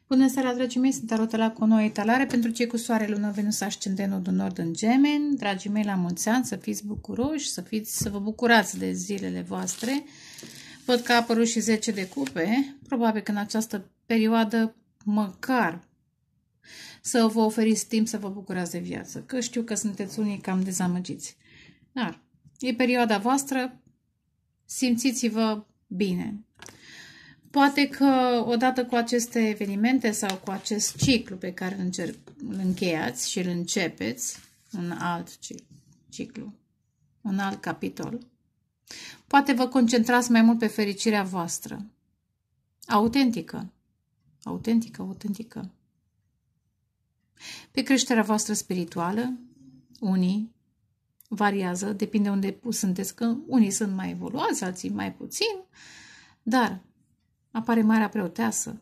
Bună seara, dragii mei, sunt Tarotela cu o nouă etalare pentru cei cu soare, lună, Venus, ascendentul din nord în Gemeni. Dragii mei, la mulți ani, să fiți bucuroși, să vă bucurați de zilele voastre. Văd că a apărut și 10 de cupe, probabil că în această perioadă măcar să vă oferiți timp să vă bucurați de viață, că știu că sunteți unii cam dezamăgiți. Dar e perioada voastră, simțiți-vă bine. Poate că odată cu aceste evenimente sau cu acest ciclu pe care îl încheiați și îl începeți, un alt ciclu, un alt capitol, poate vă concentrați mai mult pe fericirea voastră, autentică, pe creșterea voastră spirituală. Unii variază, depinde unde sunteți, că unii sunt mai evoluați, alții mai puțin, dar apare Marea Preoteasă.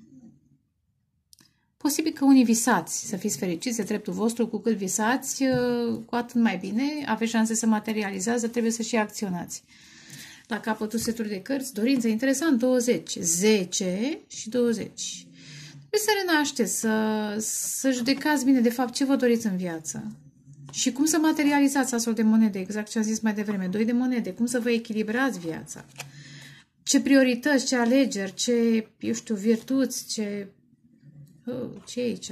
Posibil că unii visați să fiți fericiți de dreptul vostru, cu cât visați, cu atât mai bine, aveți șanse să materializați, dar trebuie să și acționați. La capătul setului de cărți, dorință, interesant, 20, 10 și 20. Trebuie să renașteți, să judecați bine de fapt ce vă doriți în viață. Și cum să materializați asul de monede, exact ce am zis mai devreme, 2 de monede, cum să vă echilibrați viața. Ce priorități, ce alegeri, ce, eu știu, virtuți, ce e aici?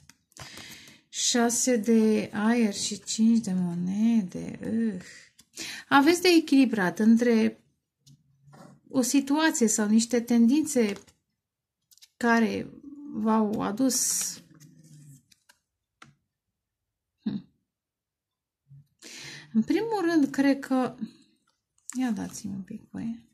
6 de aer și 5 de monede. Aveți de echilibrat între o situație sau niște tendințe care v-au adus În primul rând, cred că ia dați-mi un pic voie.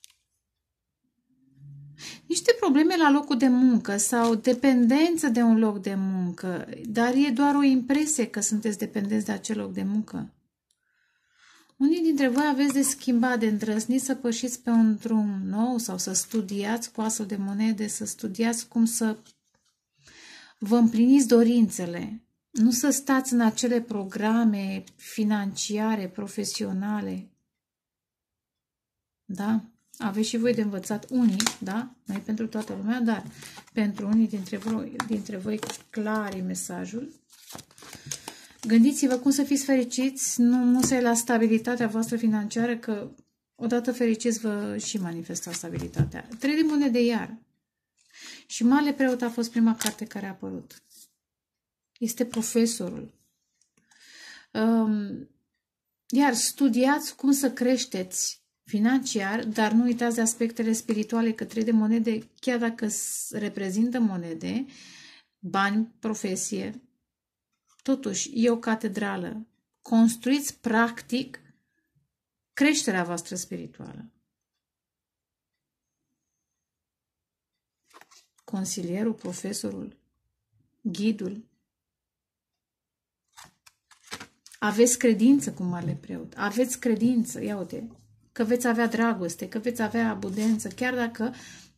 Niște probleme la locul de muncă sau dependență de un loc de muncă, dar e doar o impresie că sunteți dependenți de acel loc de muncă. Unii dintre voi aveți de schimbat, de îndrăznit să pășiți pe un drum nou sau să studiați cu asul de monede, să studiați cum să vă împliniți dorințele. Nu să stați în acele programe financiare, profesionale. Da? Aveți și voi de învățat unii, da? Nu e pentru toată lumea, dar pentru unii dintre voi clar e mesajul. Gândiți-vă cum să fiți fericiți, nu să e la stabilitatea voastră financiară, că odată fericiți vă și manifesta stabilitatea. 3 de monede iar. Și Marele Preot a fost prima carte care a apărut. Este profesorul. Iar studiați cum să creșteți financiar, dar nu uitați de aspectele spirituale, că 3 de monede, chiar dacă reprezintă monede, bani, profesie, totuși e o catedrală. Construiți practic creșterea voastră spirituală. Consilierul, profesorul, ghidul. Aveți credință cu Marele Preot. Aveți credință, ia uite, că veți avea dragoste, că veți avea abundență, chiar dacă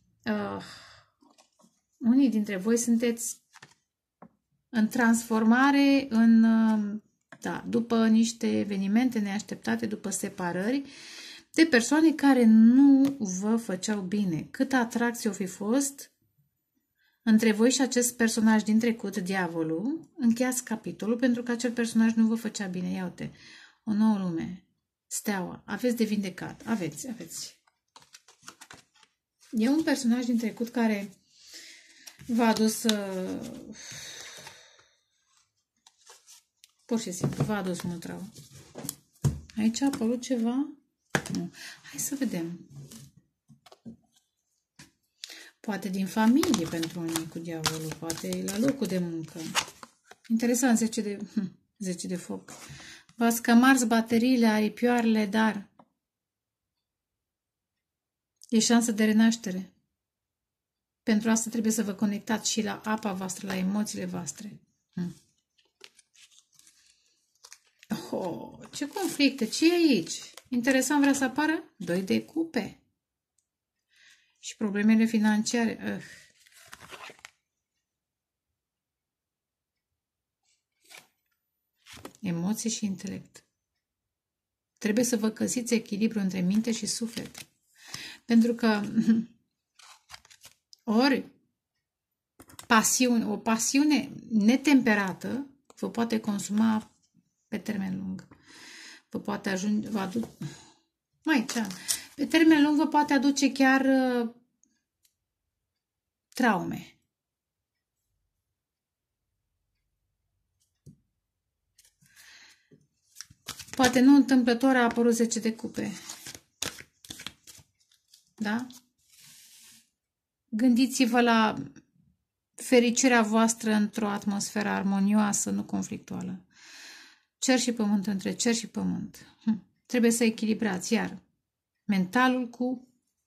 unii dintre voi sunteți în transformare, după niște evenimente neașteptate, după separări, de persoane care nu vă făceau bine. Câtă atracție o fi fost între voi și acest personaj din trecut, diavolul, încheiați capitolul pentru că acel personaj nu vă făcea bine. Ia uite, o nouă lume, steaua, aveți de vindecat, aveți. E un personaj din trecut care v-a adus, pur și simplu, v-a adus mult rău. Aici a apărut ceva? Nu. Hai să vedem. Poate din familie pentru unii cu diavolul, poate la locul de muncă. Interesant, 10 de foc. V-ați cam ars bateriile, aripioarele, dar e șansă de renaștere. Pentru asta trebuie să vă conectați și la apa voastră, la emoțiile voastre. Oh, ce conflicte, ce e aici? Interesant, vrea să apară 2 de cupe. Și problemele financiare. Emoții și intelect. Trebuie să vă găsiți echilibru între minte și suflet. Pentru că ori o pasiune netemperată vă poate consuma pe termen lung. Vă poate ajunge, pe termen lung vă poate aduce chiar traume. Poate nu întâmplător a apărut 10 de cupe. Da? Gândiți-vă la fericirea voastră într-o atmosferă armonioasă, nu conflictuală. Cer și pământ între cer și pământ. Trebuie să echilibrați, iar mentalul cu...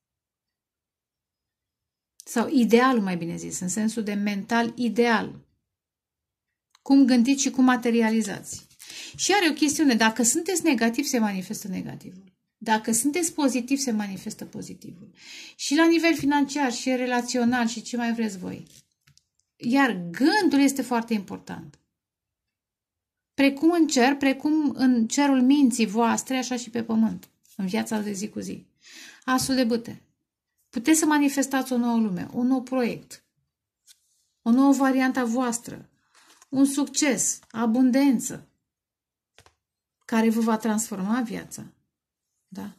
sau idealul, mai bine zis, în sensul de mental ideal. Cum gândiți și cum materializați. Și are o chestiune, dacă sunteți negativ, se manifestă negativul. Dacă sunteți pozitiv, se manifestă pozitivul. Și la nivel financiar, și relațional, și ce mai vreți voi. Iar gândul este foarte important. Precum în cer, precum în cerul minții voastre, așa și pe pământ, în viața de zi cu zi. Asul de bâte. Puteți să manifestați o nouă lume, un nou proiect, o nouă variantă a voastră, un succes, abundență, care vă va transforma viața. Da?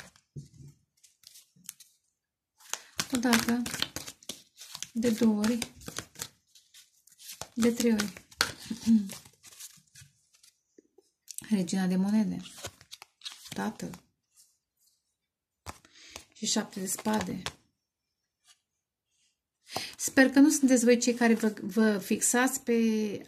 Odată, de 2 ori, de 3 ori. Regina de monede, Tatăl și 7 de spade. Sper că nu sunteți voi cei care vă fixați pe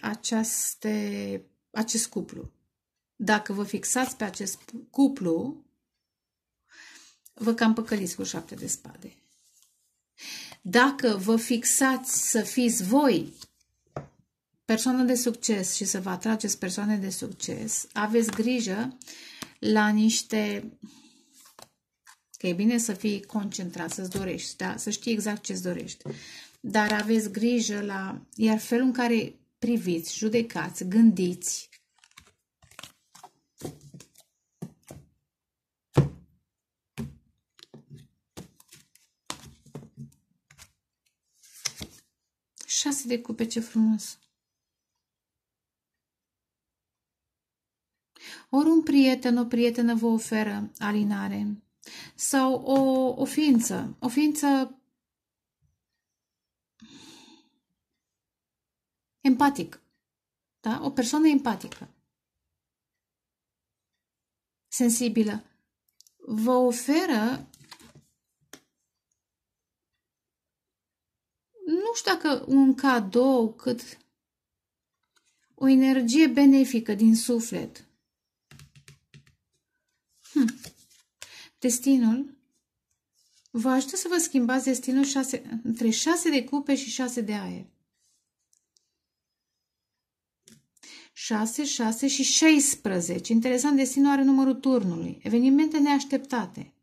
acest cuplu. Dacă vă fixați pe acest cuplu, vă cam păcăliți cu 7 de spade. Dacă vă fixați să fiți voi persoană de succes și să vă atrageți persoane de succes, aveți grijă la niște... Că e bine să fii concentrat, să-ți dorești, da? Să știi exact ce-ți dorești. Dar aveți grijă la... Iar felul în care priviți, judecați, gândiți, șase de cupe, ce frumos! Ori un prieten, o prietenă vă oferă alinare sau o ființă empatică, da? O persoană empatică, sensibilă, vă oferă, nu știu dacă un cadou, cât o energie benefică din suflet. Destinul vă ajută să vă schimbați destinul între 6 de cupe și 6 de aer. 6, 6 și 16. Interesant, destinul are numărul turnului. Evenimente neașteptate.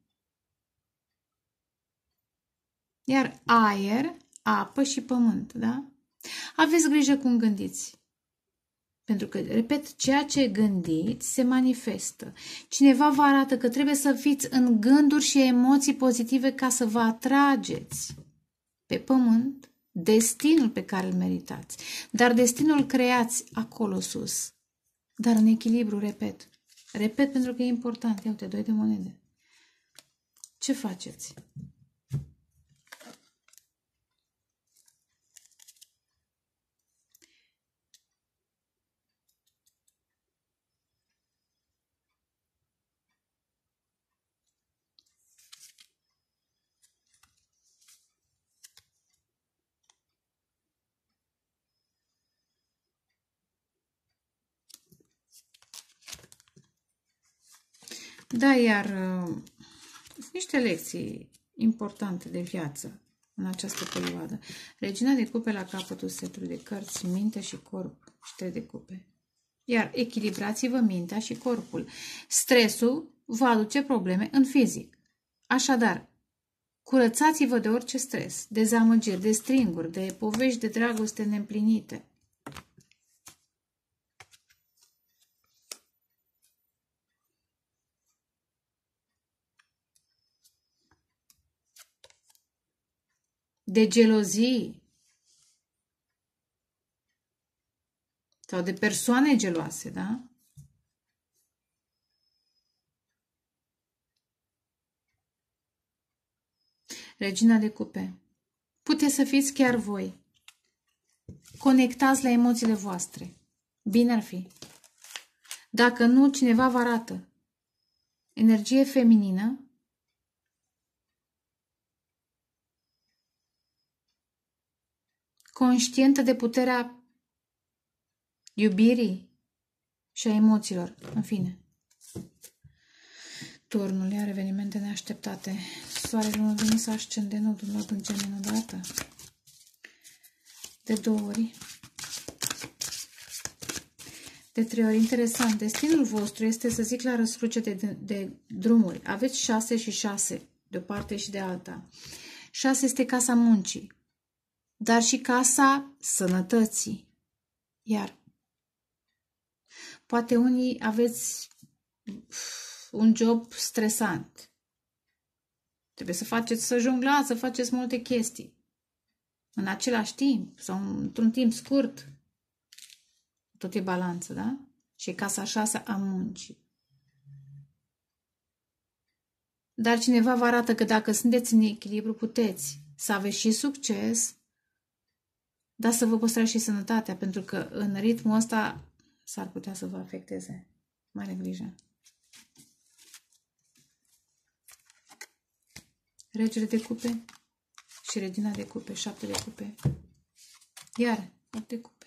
Iar aer, apă și pământ, da? Aveți grijă cum gândiți. Pentru că, repet, ceea ce gândiți se manifestă. Cineva vă arată că trebuie să fiți în gânduri și emoții pozitive ca să vă atrageți pe pământ destinul pe care îl meritați. Dar destinul creați acolo sus. Dar în echilibru, repet. Repet pentru că e important. Ia uite, 2 de monede. Ce faceți? Da, iar sunt niște lecții importante de viață în această perioadă. Regina de cupe la capătul setului de cărți, minte și corp și 3 de cupe. Iar echilibrați-vă mintea și corpul. Stresul vă aduce probleme în fizic. Așadar, curățați-vă de orice stres, dezamăgiri, de stringuri, de povești de dragoste neîmplinite. De gelozii, Sau de persoane geloase, da? Regina de cupe. Puteți să fiți chiar voi. Conectați la emoțiile voastre. Bine ar fi. Dacă nu, cineva vă arată. Energie feminină. Conștientă de puterea iubirii și a emoțiilor. În fine. Turnul, iar evenimente neașteptate. Soarele, lună, Venus, ascendent, nodul nord în Gemeni odată. De 2 ori. De 3 ori. Interesant. Destinul vostru este, să zic, la răscruce de drumuri. Aveți 6 și 6, de o parte și de alta. 6 este casa muncii, dar și casa sănătății. Iar poate unii aveți un job stresant. Trebuie să faceți, să jonglați, să faceți multe chestii. În același timp sau într-un timp scurt. Tot e balanță, da? Și casa 6 a muncii. Dar cineva vă arată că dacă sunteți în echilibru, puteți să aveți și succes, dar să vă păstrați și sănătatea, pentru că în ritmul ăsta s-ar putea să vă afecteze. Mare grijă. Regele de cupe și regina de cupe, 7 de cupe. Iar 8 de cupe.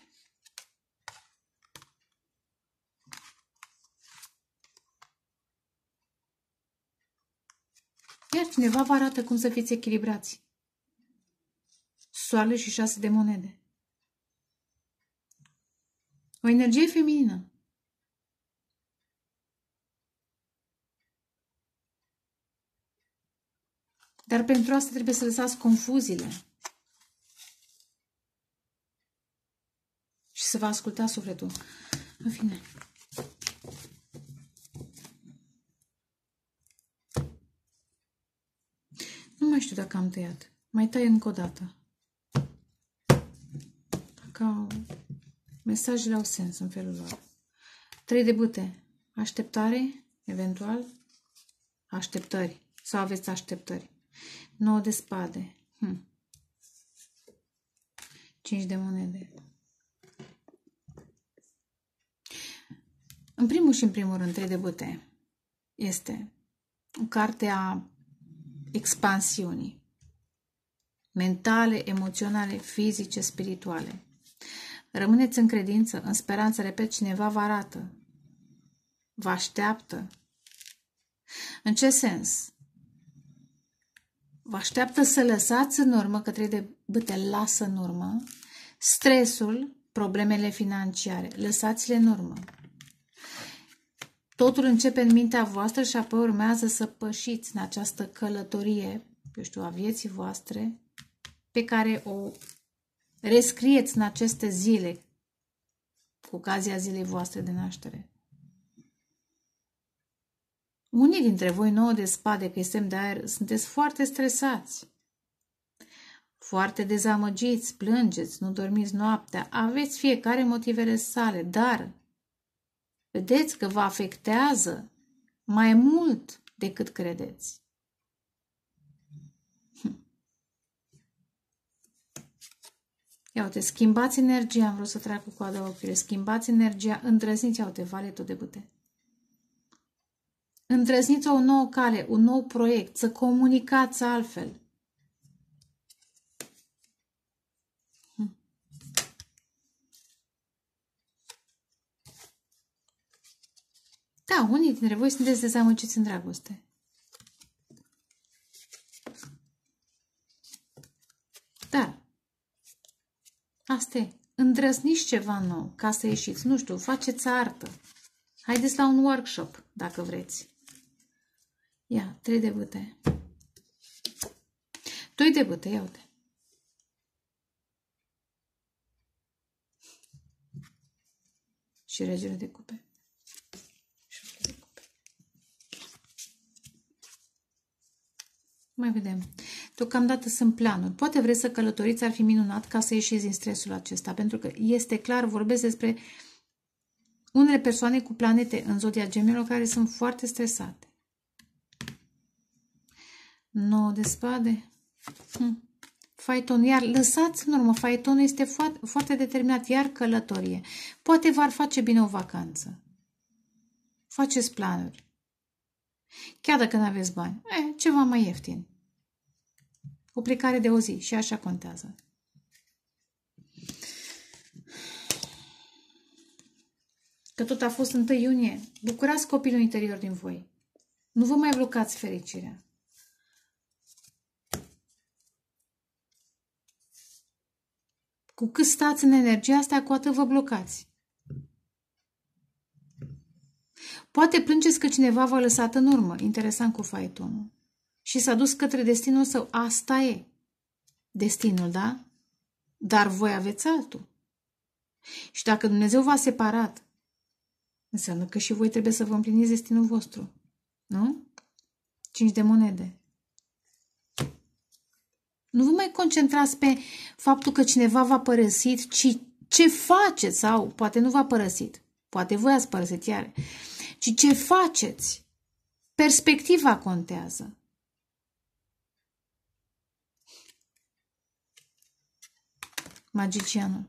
Iar cineva vă arată cum să fiți echilibrați. Soarele și 6 de monede. O energie feminină. Dar pentru asta trebuie să lăsați confuziile. Și să vă ascultați sufletul. În fine. Nu mai știu dacă am tăiat. Mai tai încă o dată. Dacă mesajele au sens în felul lor. 3 de bâte. Așteptare, eventual. Așteptări. Sau aveți așteptări. 9 de spade. 5 de monede. În primul și în primul rând, 3 de bâte este o carte a expansiunii. Mentale, emoționale, fizice, spirituale. Rămâneți în credință, în speranță, repet, cineva vă arată. Vă așteaptă. În ce sens? Vă așteaptă să lăsați în urmă, că 3 de bâte lasă în urmă, stresul, problemele financiare. Lăsați-le în urmă. Totul începe în mintea voastră și apoi urmează să pășiți în această călătorie, eu știu, a vieții voastre, pe care o rescrieți în aceste zile, cu ocazia zilei voastre de naștere. Unii dintre voi, 9 de spade, că este semn de aer, sunteți foarte stresați, foarte dezamăgiți, plângeți, nu dormiți noaptea, aveți fiecare motivele sale, dar vedeți că vă afectează mai mult decât credeți. Ia uite, schimbați energia, am vrut să trag cu coada ochiului, schimbați energia, îndrăzniți, ia uite, valetul de bâte. Îndrăzniți o nouă cale, un nou proiect, să comunicați altfel. Da, unii dintre voi sunteți dezamăgiți în dragoste. Dar asta e. Îndrăzniți ceva nou ca să ieșiți. Nu știu, faceți artă. Haideți la un workshop, dacă vreți. Ia, 3 de bâte. 2 de bâte, ia uite. Și regele de cupe. Mai vedem. Deocamdată sunt planuri. Poate vreți să călătoriți, ar fi minunat ca să ieșiți din stresul acesta, pentru că este clar, vorbesc despre unele persoane cu planete în zodia Gemelor care sunt foarte stresate. 9 de spade. Faeton, iar lăsați în urmă, faetonul este foarte, foarte determinat, iar călătorie. Poate v-ar face bine o vacanță. Faceți planuri. Chiar dacă nu aveți bani, ceva mai ieftin. O plecare de o zi și așa contează. Că tot a fost 1 iunie. Bucurați copilul interior din voi. Nu vă mai blocați fericirea. Cu cât stați în energia asta, cu atât vă blocați. Poate plângeți că cineva v-a lăsat în urmă, interesant cu faetonul, și s-a dus către destinul său. Asta e destinul, da? Dar voi aveți altul. Și dacă Dumnezeu v-a separat, înseamnă că și voi trebuie să vă împliniți destinul vostru. Nu? 5 de monede. Nu vă mai concentrați pe faptul că cineva v-a părăsit, ci ce faceți, sau poate nu v-a părăsit, poate voi ați părăsit iar, ci ce faceți. Perspectiva contează. Magicianul.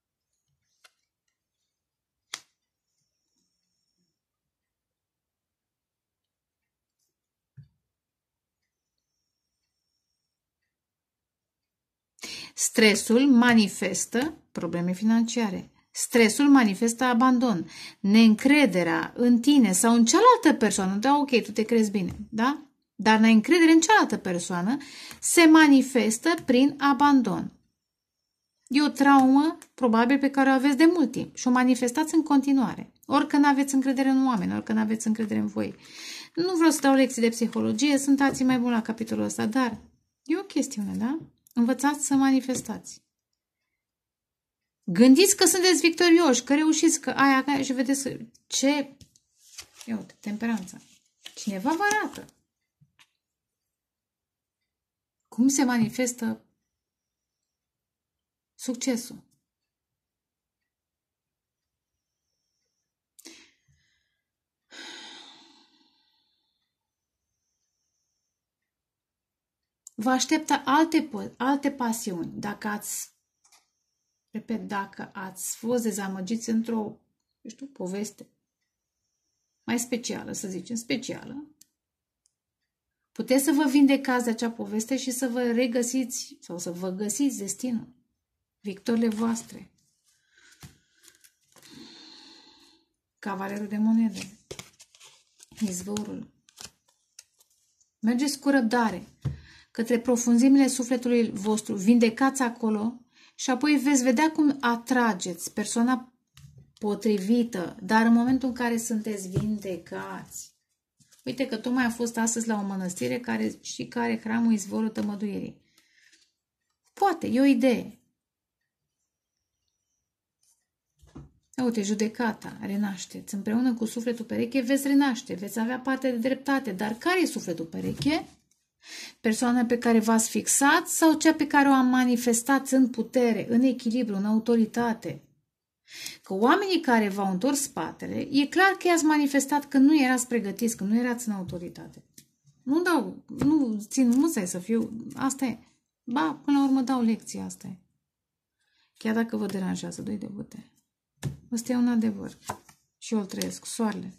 Stresul manifestă probleme financiare. Stresul manifestă abandon, neîncrederea în tine sau în cealaltă persoană. Da, ok, tu te crezi bine, da? Dar neîncredere în cealaltă persoană se manifestă prin abandon. E o traumă, probabil, pe care o aveți de mult timp și o manifestați în continuare. Orică nu aveți încredere în oameni, orică nu aveți încredere în voi. Nu vreau să dau lecții de psihologie, sunt alții mai buni la capitolul ăsta, dar e o chestiune, da? Învățați să manifestați. Gândiți că sunteți victorioși, că reușiți, că aia și vedeți ce... Ia uite, temperanța. Cineva vă arată. Cum se manifestă succesul. Vă așteaptă alte pasiuni. Dacă ați fost dezamăgiți într-o, poveste mai specială, să zicem, specială, puteți să vă vindecați de acea poveste și să vă regăsiți sau să vă găsiți destinul, victorile voastre. Cavalerul de monede, izvorul. Mergeți cu răbdare către profunzimile sufletului vostru, vindecați acolo și apoi veți vedea cum atrageți persoana potrivită, dar în momentul în care sunteți vindecați. Uite că tocmai a fost astăzi la o mănăstire care are hramul izvorul tămăduirii. Poate, e o idee. Uite, judecata, renașteți. Împreună cu sufletul pereche veți renaște, veți avea parte de dreptate. Dar care e sufletul pereche? Persoana pe care v-ați fixat sau cea pe care o am manifestat în putere, în echilibru, în autoritate? Că oamenii care v-au întors spatele, e clar că i-ați manifestat că nu erați pregătiți, că nu erați în autoritate. Nu țin musai să fiu, asta e. Ba, până la urmă dau lecții, asta e. Chiar dacă vă deranjează, 2 de bâte. Ăsta e un adevăr. Și eu îl trăiesc, soarele.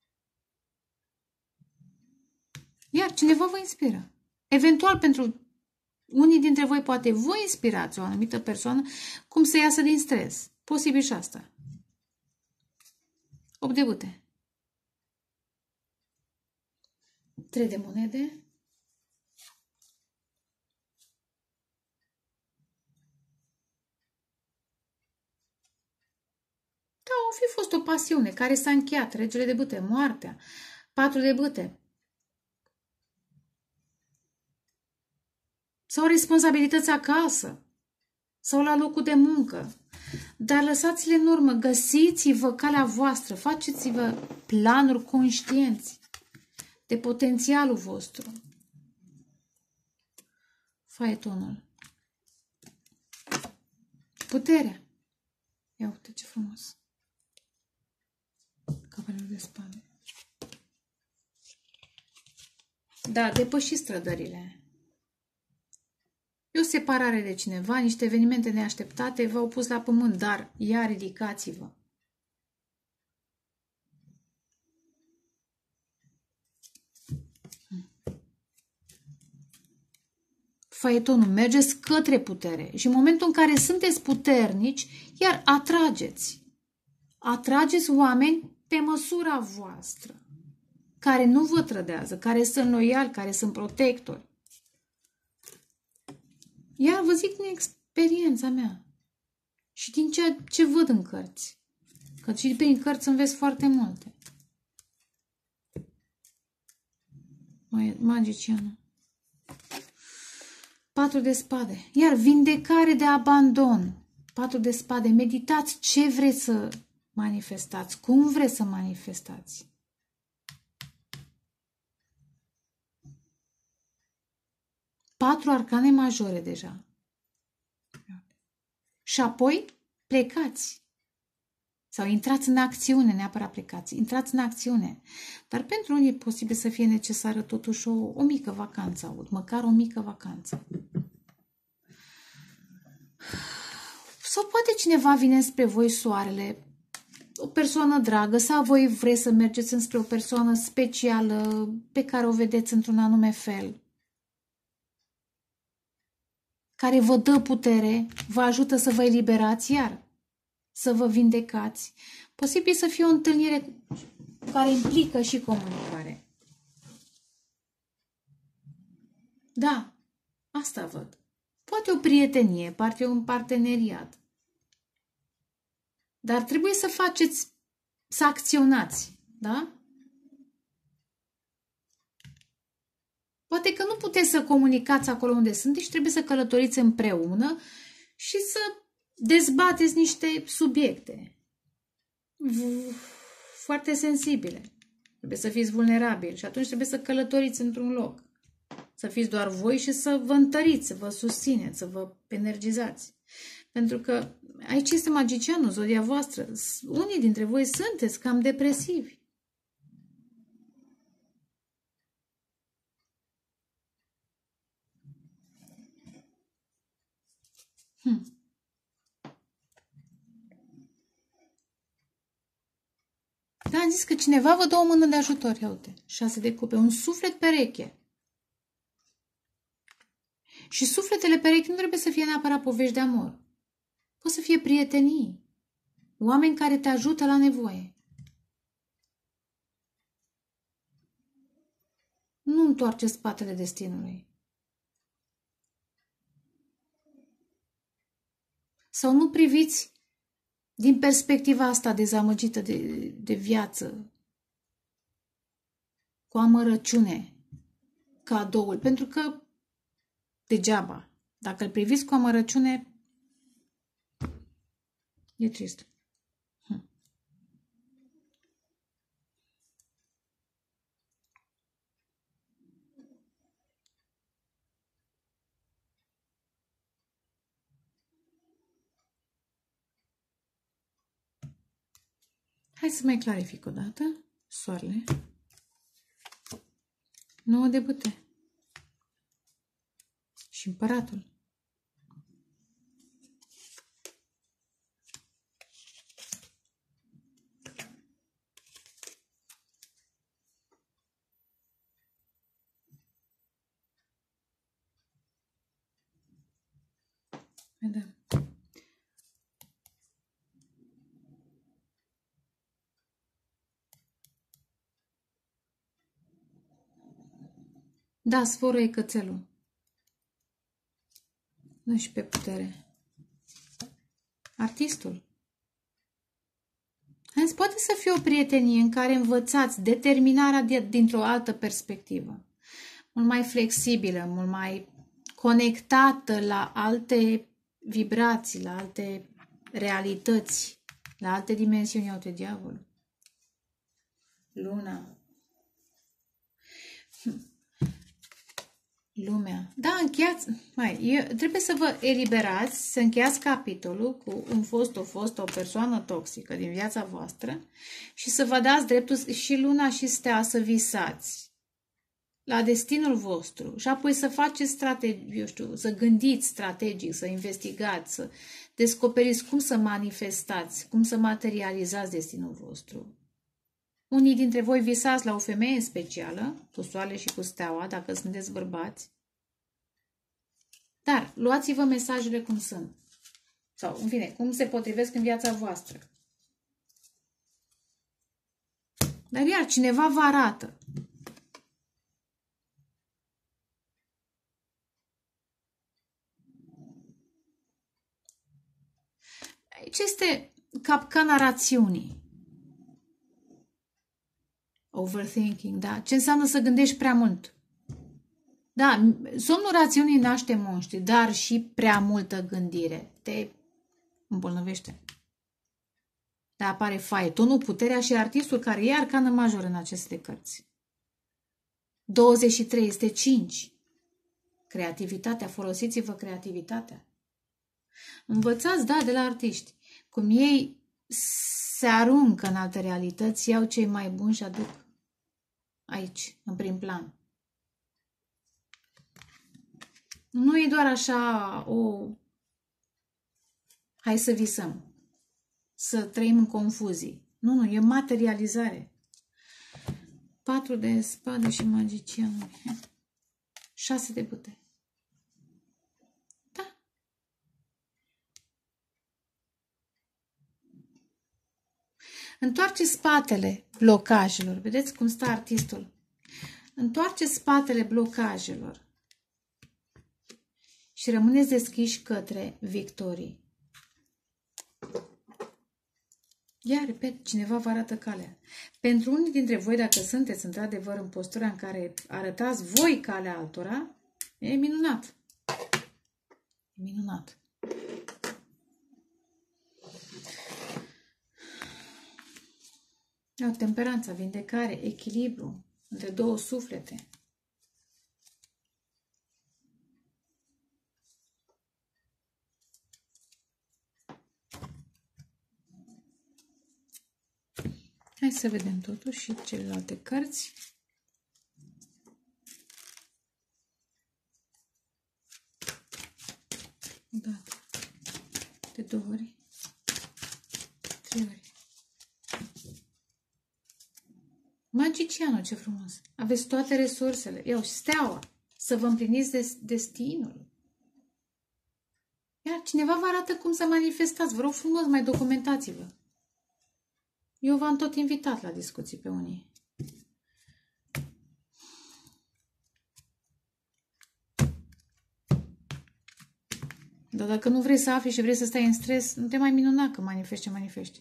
Iar cineva vă inspiră. Eventual, pentru unii dintre voi, poate voi inspirați o anumită persoană cum să iasă din stres. Posibil și asta. 8 de bâte. 3 de monede. Da, o fi fost o pasiune care s-a încheiat. Regele de bâte, moartea. 4 de bâte. Sau responsabilități acasă. Sau la locul de muncă. Dar lăsați-le în urmă, găsiți-vă calea voastră, faceți-vă planuri conștienți de potențialul vostru. Faetonul. Puterea. Ia uite ce frumos. Cavalerul de spade. Da, depășiți trădările. E o separare de cineva, niște evenimente neașteptate v-au pus la pământ, dar ia ridicați-vă. Faetonul, mergeți către putere și în momentul în care sunteți puternici, iar atrageți. Atrageți oameni pe măsura voastră, care nu vă trădează, care sunt loiali, care sunt protectori. Iar vă zic din experiența mea și din ceea ce văd în cărți. Că și prin cărți înveți foarte multe. Magicianul. 4 de spade. Iar vindecare de abandon. 4 de spade. Meditați ce vreți să manifestați. Cum vreți să manifestați. Patru arcane majore deja. Și apoi plecați. Sau intrați în acțiune, neapărat plecați. Intrați în acțiune. Dar pentru unii e posibil să fie necesară totuși o mică vacanță, aud. Măcar o mică vacanță. Sau poate cineva vine spre voi soarele, o persoană dragă, sau voi vreți să mergeți înspre o persoană specială pe care o vedeți într-un anume fel, care vă dă putere, vă ajută să vă eliberați iar, să vă vindecați. Posibil să fie o întâlnire care implică și comunicare. Da, asta văd. Poate o prietenie, poate un parteneriat. Dar trebuie să faceți, să acționați, da? Poate că nu puteți să comunicați acolo unde sunteți și trebuie să călătoriți împreună și să dezbateți niște subiecte foarte sensibile. Trebuie să fiți vulnerabili și atunci trebuie să călătoriți într-un loc. Să fiți doar voi și să vă întăriți, să vă susțineți, să vă energizați. Pentru că aici este magicianul, zodia voastră. Unii dintre voi sunteți cam depresivi. Da, am zis că cineva vă dă o mână de ajutor. Ia uite, 6 de cupe, un suflet pereche. Și sufletele perechi nu trebuie să fie neapărat povești de amor. Pot să fie prietenii. Oameni care te ajută la nevoie. Nu întoarce spatele destinului. Sau nu priviți din perspectiva asta dezamăgită de viață, cu amărăciune, cadoul, pentru că degeaba. Dacă îl priviți cu amărăciune, e trist. Hai să mai clarific o dată. Soarele. 9 de bâte. Și împăratul. Vedem. Da, sforă e cățelul. Nu și pe putere. Artistul. Poate să fie o prietenie în care învățați determinarea dintr-o altă perspectivă. Mult mai flexibilă, mult mai conectată la alte vibrații, la alte realități, la alte dimensiuni. Iau-te, diavolul. Luna. Lumea. Da, încheiați. Trebuie să vă eliberați, să încheiați capitolul cu o fostă, o persoană toxică din viața voastră și să vă dați dreptul și luna și stea să visați la destinul vostru și apoi să faceți strategii, eu știu, să gândiți strategic, să investigați, să descoperiți cum să manifestați, cum să materializați destinul vostru. Unii dintre voi visați la o femeie specială, cu soare și cu steaua, dacă sunteți bărbați. Dar luați-vă mesajele cum sunt. Sau, în fine, cum se potrivesc în viața voastră. Dar iar cineva vă arată. Aici este capcana rațiunii. Overthinking, da? Ce înseamnă să gândești prea mult? Da, somnul rațiunii naște monștri, dar și prea multă gândire te îmbolnăvește. Da, apare faetonul, puterea și artistul, care e arcană majoră în aceste cărți. 23 este 5. Creativitatea, folosiți-vă creativitatea. Învățați, da, de la artiști, cum ei se aruncă în alte realități, iau cei mai buni și aduc aici, în prim plan. Nu e doar așa hai să visăm, să trăim în confuzii. Nu, e materializare. 4 de spade și magicianul. 6 de bâte. Da. Întoarce spatele blocajelor. Vedeți cum stă artistul? Întoarce spatele blocajelor. Și rămâneți deschiși către victorii. Iar, repet, cineva vă arată calea. Pentru unii dintre voi, dacă sunteți într-adevăr în postura în care arătați voi calea altora, e minunat. E minunat. O temperanță, vindecare, echilibru între două suflete. Hai să vedem totuși și celelalte cărți. O dată, de 2 ori, 3 ori. Magicianul, ce frumos! Aveți toate resursele. Iau steaua, să vă împliniți destinul. Iar cineva vă arată cum să manifestați. Vă rog frumos, mai documentați-vă. Eu v-am tot invitat la discuții pe unii. Dar dacă nu vrei să afli și vrei să stai în stres, nu te mai minuna că manifesti ce manifesti.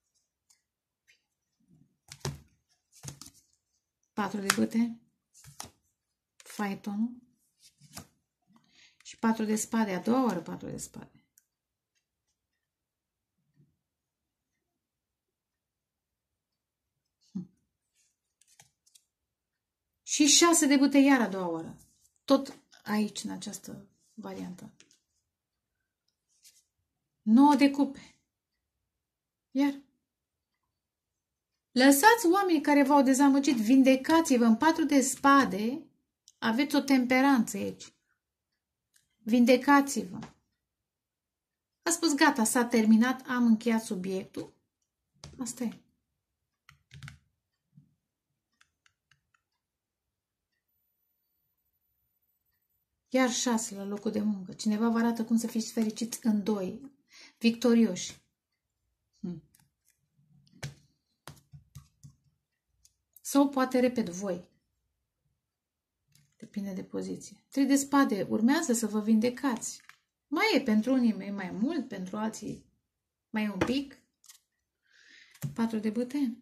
4 de bâte, faetonul și 4 de spade, a doua oară 4 de spade. Și 6 de bâte iar a doua oară. Tot aici, în această variantă. 9 de cupe. Iar. Lăsați oamenii care v-au dezamăgit, vindecați-vă. În 4 de spade aveți o temperanță aici. Vindecați-vă. A spus gata, s-a terminat, am încheiat subiectul. Asta e. Iar 6 la locul de muncă. Cineva vă arată cum să fiți fericiți în 2. Victorioși. Sau poate, repet, voi. Depinde de poziție. 3 de spade. Urmează să vă vindecați. Mai e pentru unii mai mult, pentru alții mai un pic. 4 de bâte.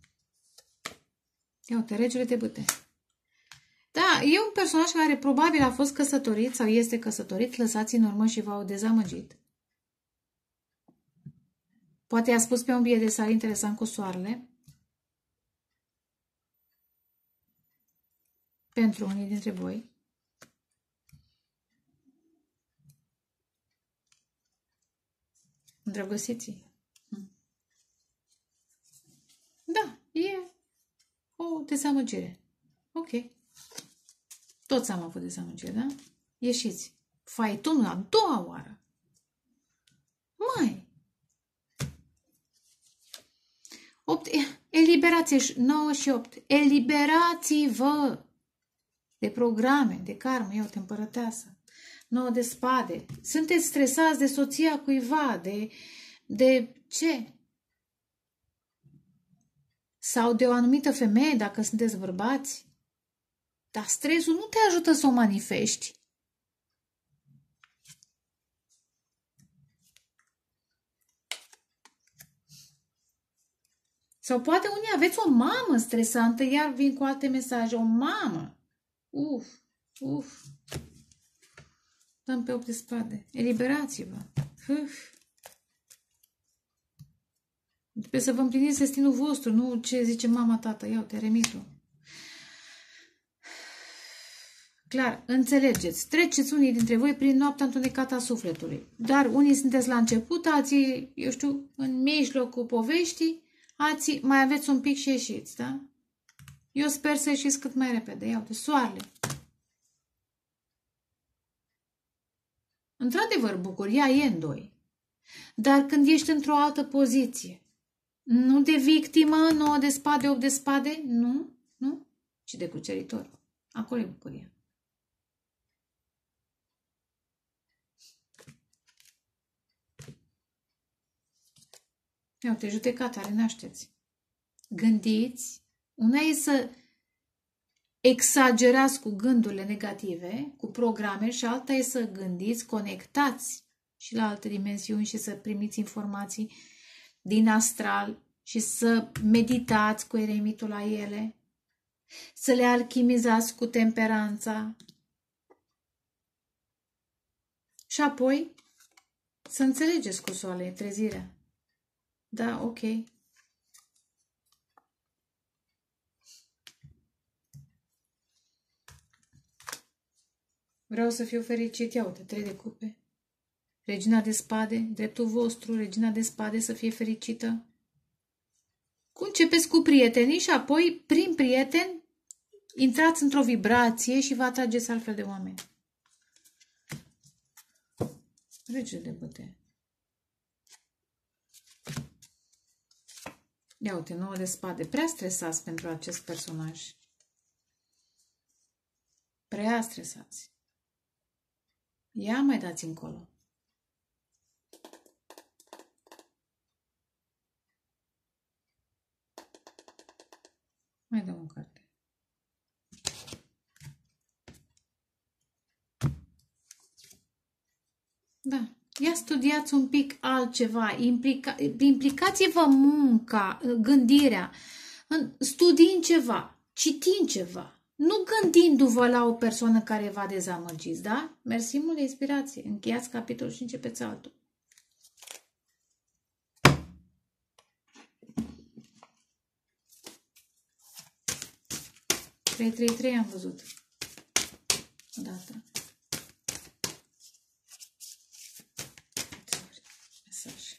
Ia uite, regele de bâte. Da, e un personaj care probabil a fost căsătorit sau este căsătorit, lăsați în urmă și v-au dezamăgit. Poate a spus pe un bilet de sal interesant cu soarele. Pentru unii dintre voi. Îndrăgostiții. Da, e o dezamăgire. Ok. Toți am avut dezamăgire, da? Ieșiți. Faitonul a doua oară. Mai. 8. Eliberație. 9 și 8. Eliberați-vă de programe, de karmă. Eu te împărăteasă. 9 de spade. Sunteți stresați de soția cuiva, de ce? Sau de o anumită femeie, dacă sunteți bărbați. Dar stresul nu te ajută să o manifesti. Sau poate unii aveți o mamă stresantă, iar vin cu alte mesaje. O mamă. Uf. Dăm pe 8 de spade. Eliberați-vă. Trebuie să vă împliniți destinul vostru, nu ce zice mama, tată. Iau-te, remitul. Clar, înțelegeți. Treceți unii dintre voi prin noaptea întunecată a sufletului. Dar unii sunteți la început, alții, eu știu, în mijlocul poveștii, alții mai aveți un pic și ieșiți, da? Eu sper să ieșiți cât mai repede. Iau-te, soarele. Într-adevăr, bucuria e în doi. Dar când ești într-o altă poziție, nu de victimă, 9 de spade, 8 de spade, nu, ci de cuceritor. Acolo e bucuria. Iau-te, judecata, renașteți. Gândiți. Una e să exagerați cu gândurile negative, cu programe, și alta e să gândiți, conectați și la alte dimensiuni și să primiți informații din astral și să meditați cu eremitul la ele, să le alchimizați cu temperanța și apoi să înțelegeți cu soarele, trezirea. Da, ok. Vreau să fiu fericit. Ia uite, 3 de cupe. Regina de spade, dreptul vostru, regina de spade să fie fericită. Începeți cu prietenii și apoi, prin prieteni, intrați într-o vibrație și vă atrageți altfel de oameni. Rege de băte. Ia uite, 9 de spade. Prea stresați pentru acest personaj. Prea stresați. Ia mai dați încolo. Mai dăm o carte. Da. Ia studiați un pic altceva. Implicați-vă munca, gândirea. Studiind ceva. Citind ceva. Nu gândindu-vă la o persoană care v-a dezamăgit, da? Mersi mult de inspirație. Încheiați capitolul și începeți altul. Trei am văzut. Odată. Mesaj.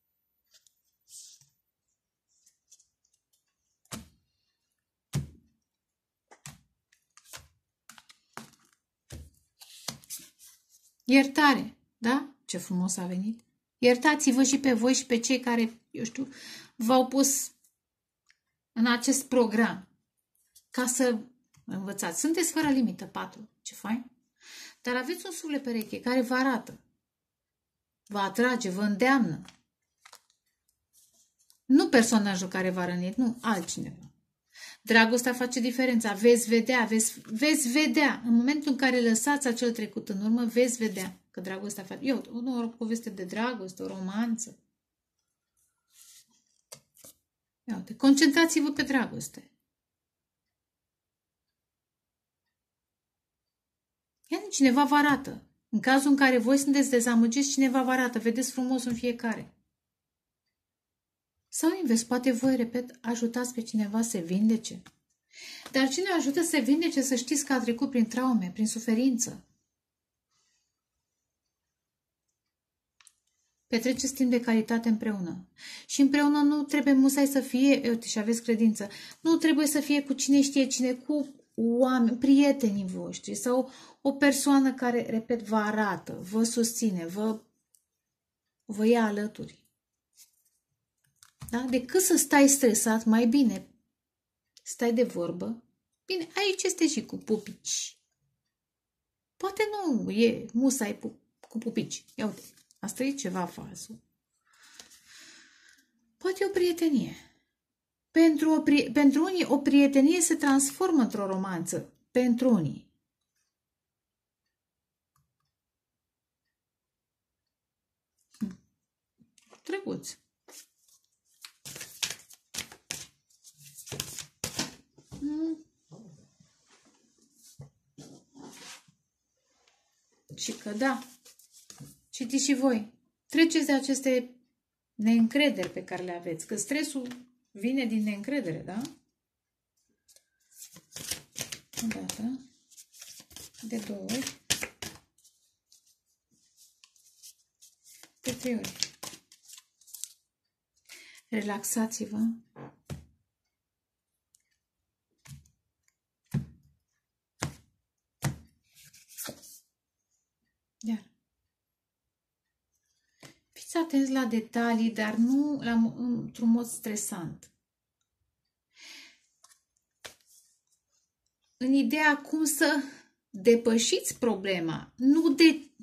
Iertare, da? Ce frumos a venit. Iertați-vă și pe voi și pe cei care, eu știu, v-au pus în acest program ca să învățați. Sunteți fără limită, 4. Ce fain. Dar aveți un suflet pereche care vă arată, vă atrage, vă îndeamnă. Nu personajul care v-a rănit, nu, altcineva. Dragostea face diferența. Veți vedea. În momentul în care lăsați acel trecut în urmă, veți vedea că dragostea face. O poveste de dragoste, o romanță. Ia uite, concentrați-vă pe dragoste. Cineva vă arată. În cazul în care voi sunteți dezamăgiți, cineva vă arată. Vedeți frumos în fiecare. Sau invers, poate voi, repet, ajutați pe cineva să se vindece. Dar cine ajută să se vindece, să știți că a trecut prin traume, prin suferință. Petreceți timp de calitate împreună. Și împreună nu trebuie musai să fie, uite, și aveți credință, nu trebuie să fie cu cine știe cine, cu oameni, prietenii voștri sau o persoană care, repet, vă arată, vă susține, vă ia alături. Da? Decât să stai stresat, mai bine stai de vorbă. Bine, aici este și cu pupici. Poate nu e musai cu pupici. Ia uite, asta e ceva falsul. Poate e o prietenie. Pentru unii o prietenie se transformă într-o romanță. Pentru unii. Drăguț. Și că da, citiți și voi. Treceți de aceste neîncrederi pe care le aveți. Că stresul vine din neîncredere, da? O dată, de 2 ori, de 3 ori. Relaxați-vă. Iar. Fiți atenți la detalii, dar nu într-un mod stresant. În ideea cum să depășiți problema, nu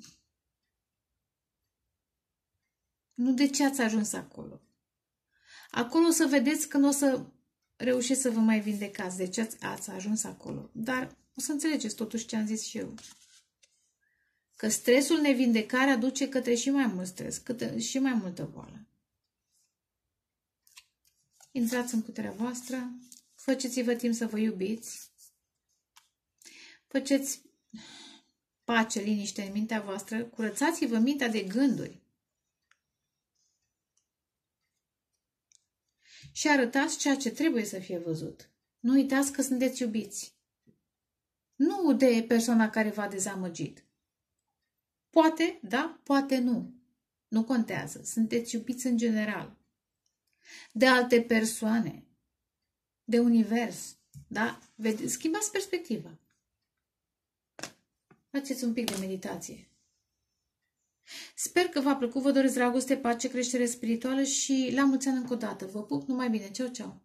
de ce ați ajuns acolo. Acolo o să vedeți că nu o să reușiți să vă mai vindecați de ce ați ajuns acolo. Dar o să înțelegeți totuși ce am zis și eu. Că stresul nevindecare aduce către și mai mult stres, către și mai multă boală. Intrați în puterea voastră, faceți-vă timp să vă iubiți, faceți pace, liniște în mintea voastră, curățați-vă mintea de gânduri și arătați ceea ce trebuie să fie văzut. Nu uitați că sunteți iubiți. Nu de persoana care v-a dezamăgit. Poate, da, poate nu. Nu contează. Sunteți iubiți în general. De alte persoane. De univers. Da? Schimbați perspectiva. Faceți un pic de meditație. Sper că v-a plăcut. Vă doresc dragoste, pace, creștere spirituală și la mulți ani încă o dată. Vă pup, numai bine. Ceau, ceau!